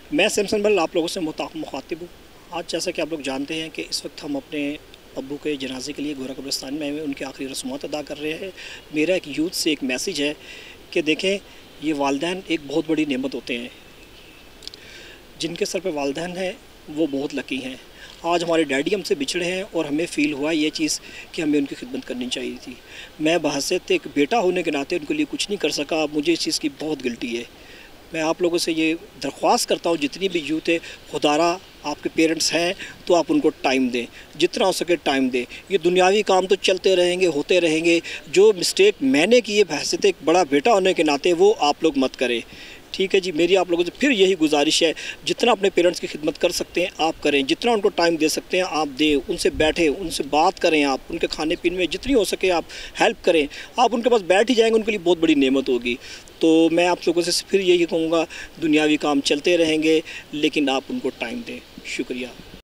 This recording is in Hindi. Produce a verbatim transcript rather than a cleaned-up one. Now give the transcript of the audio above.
मैं सैमसन बल आप लोगों से मुखातिब हूँ। आज जैसा कि आप लोग जानते हैं कि इस वक्त हम अपने अब्बू के जनाजे के लिए गोरा कब्रिस्तान में आए, उनके आखिरी रस्मात अदा कर रहे हैं। मेरा एक यूथ से एक मैसेज है कि देखें, ये वालिदैन एक बहुत बड़ी नेमत होते हैं। जिनके सर पे वालिदैन है वो बहुत लकी हैं। आज हमारे डैडी हमसे बिछड़े हैं और हमें फ़ील हुआ ये चीज़ कि हमें उनकी खिदमत करनी चाहिए थी। मैं बहैसियत एक बेटा होने के नाते उनके लिए कुछ नहीं कर सका। मुझे इस चीज़ की बहुत गिल्टी है। मैं आप लोगों से ये दरख्वास्त करता हूँ, जितनी भी यूथ है, खुदारा आपके पेरेंट्स हैं तो आप उनको टाइम दें, जितना हो सके टाइम दें। ये दुनियावी काम तो चलते रहेंगे, होते रहेंगे। जो मिस्टेक मैंने की है बहैसियत एक बड़ा बेटा होने के नाते, वो आप लोग मत करें। ठीक है जी, मेरी आप लोगों से फिर यही गुजारिश है, जितना अपने पेरेंट्स की खिदमत कर सकते हैं आप करें, जितना उनको टाइम दे सकते हैं आप दें, उनसे बैठें, उनसे बात करें, आप उनके खाने पीने में जितनी हो सके आप हेल्प करें। आप उनके पास बैठ ही जाएंगे, उनके लिए बहुत बड़ी नेमत होगी। तो मैं आप लोगों से फिर यही कहूँगा, दुनियावी काम चलते रहेंगे लेकिन आप उनको टाइम दें। शुक्रिया।